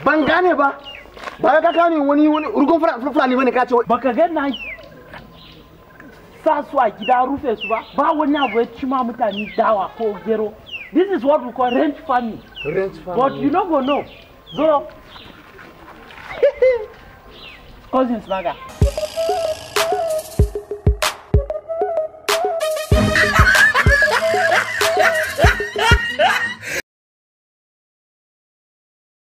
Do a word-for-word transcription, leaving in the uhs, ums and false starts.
ban gane ba ba ka gane wani wani urgun fulani bane ka ce baka ga na sa su a gida rufe su ba ba wani abu ya ci ma mutane dawa ko gero. This is what we call ranch farming. Ranch farming. But you don't go know. Go. Cousins maga.